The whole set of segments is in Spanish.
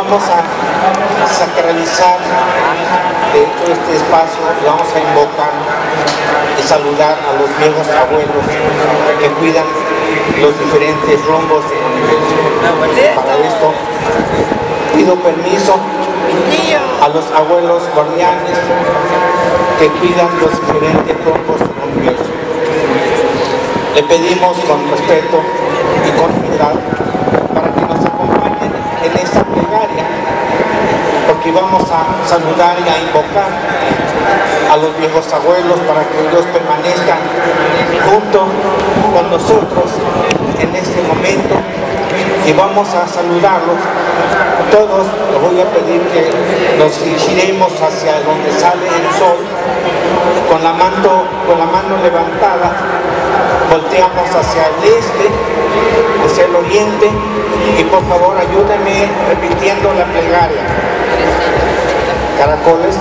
vamos a sacralizar de hecho este espacio, y vamos a invocar y saludar a los viejos abuelos que cuidan los diferentes rumbos del universo. Para esto pido permiso a los abuelos guardianes que cuidan los diferentes rumbos del universo. Le pedimos con respeto y con humildad para que nos acompañen en esta plegaria, porque vamos a saludar y a invocar a los viejos abuelos para que ellos permanezcan junto con nosotros en este momento, y vamos a saludarlos. Todos les voy a pedir que nos dirigiremos hacia donde sale el sol, con la mano levantada, volteamos hacia el este, hacia el oriente, y por favor ayúdenme repitiendo la plegaria. Caracoles.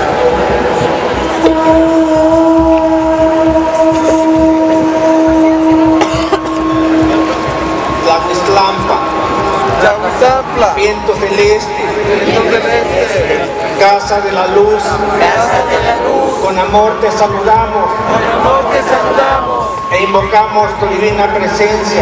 Tlahuiztlampa, viento celeste, casa de la luz, con amor te saludamos, e invocamos tu divina presencia,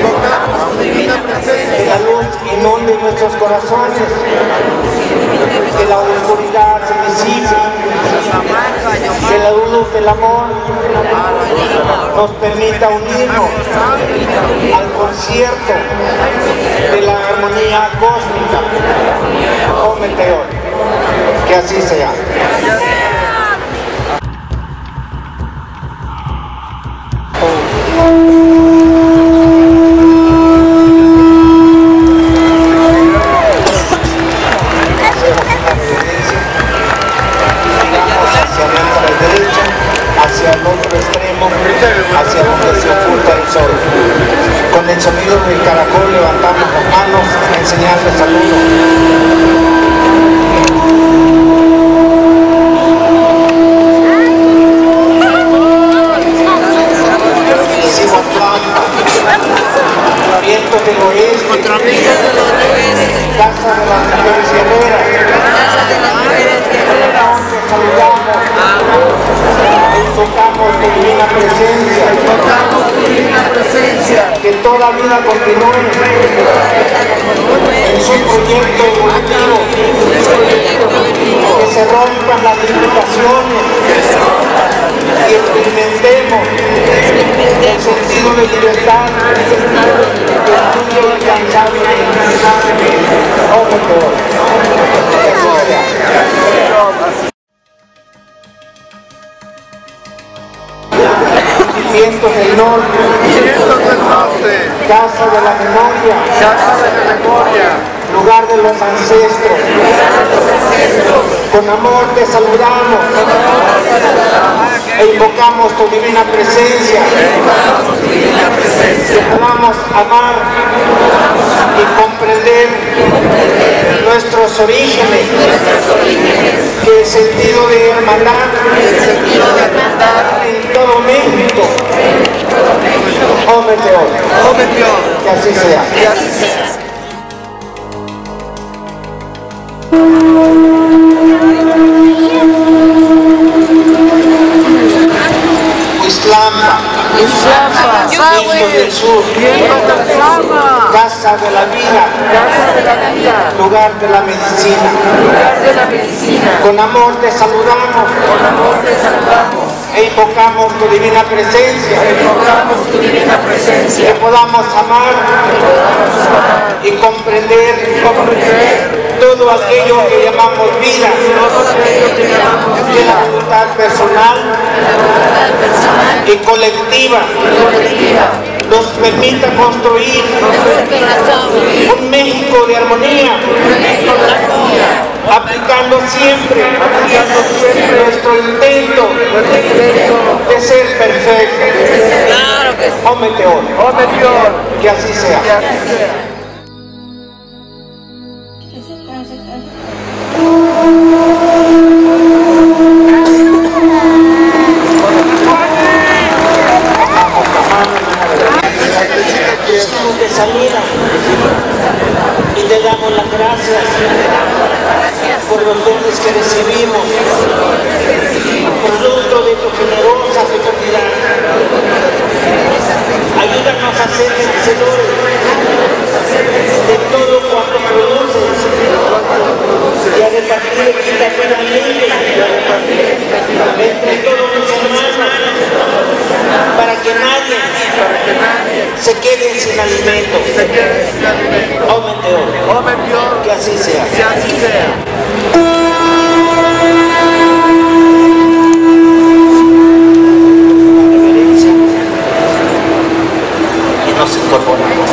que la luz inunde nuestros corazones, que la oscuridad se disipe, que la luz del amor nos permita unirnos al concierto de la armonía cósmica, oh meteor, que así sea. Hacia el otro extremo, hacia donde se oculta el sol. Con el sonido del caracol levantamos las manos en señal de saludo. Vientos del oeste, casa de las mujeres guerreras, te saludamos, invocamos tu divina presencia, que toda vida continúe en su proyecto evolutivo, que se rompan las limitaciones y experimentemos el sentido de libertad que fluye incansable y incansablemente. Oh, mejor. Vientos del norte, casa de la memoria, lugar de los ancestros, con amor te saludamos e invocamos tu divina presencia, que podamos amar y comprender nuestros orígenes, que el sentido de hermandad en todo México, oh meteor, que así sea. Tlahuiztlampa, viento del sur, casa de la vida, lugar de la medicina. Con amor te saludamos e invocamos tu divina presencia, que podamos amar y comprender todo aquello que llamamos vida, que la voluntad personal y colectiva nos permita construir un México de armonía, aplicando siempre nuestro intento de ser perfecto. Oh meteor, que así sea. Te saluda y te damos las gracias recibimos, fruto de tu generosa fecundidad. Ayúdanos a ser merecedores de todo cuanto produces y a repartir equitativamente entre todos mis hermanos, para que nadie se quede sin alimento. Omen Dios, que así sea. Y nos incorporamos.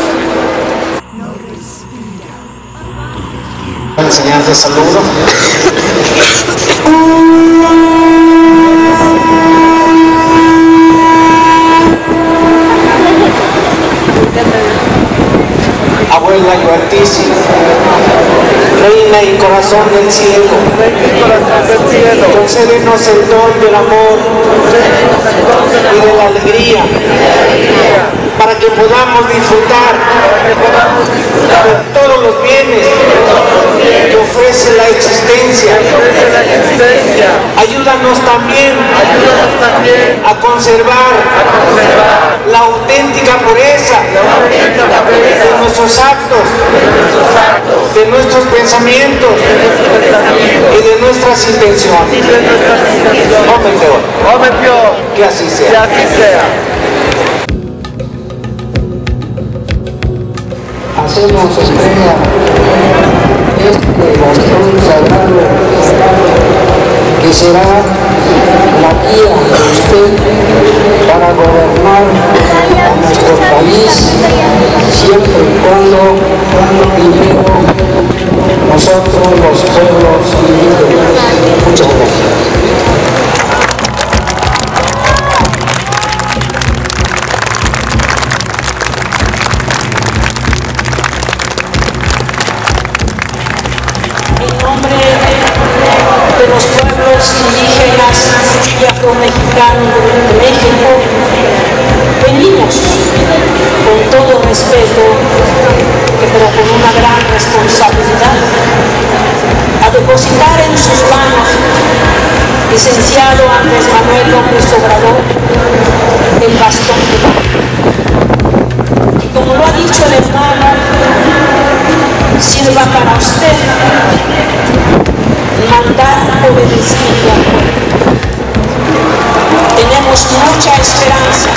Enseñar de saludo. Abuela y Altísima, Reina y Corazón del Cielo, concédenos el don del amor y de la alegría, para que podamos disfrutar de todos los bienes que ofrece la existencia. Ayúdanos también a conservar la auténtica pureza de nuestros actos, de nuestros pensamientos y de nuestras intenciones. Omen Dios, que así sea. Hacemos entrega este bastón sagrado que será la guía de usted para gobernar a nuestro país, siempre y cuando primero nosotros los pueblos indígenas. Muchas gracias. De los pueblos indígenas y afromexicanos de México, venimos con todo respeto, pero con una gran responsabilidad, a depositar en sus manos, licenciado Andrés Manuel López Obrador, el bastón de mando. Y como lo ha dicho el hermano, sirva para usted mandar obedeciendo. Tenemos mucha esperanza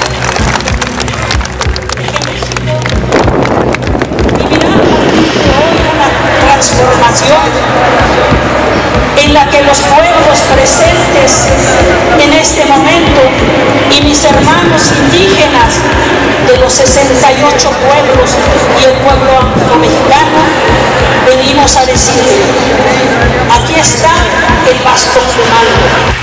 que México vivirá hoy una transformación en la que los pueblos presentes en este momento y mis hermanos indígenas de los 68 pueblos y el pueblo afromexicano venimos a decirle: aquí está el bastón de mando.